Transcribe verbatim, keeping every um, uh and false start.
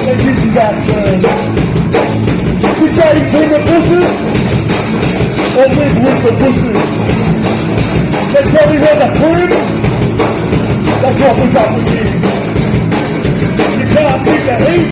they give you that gun. We try to turn the bushes or live with the bushes. They tell me where the crib, that's what we got to do. You can't beat the heat.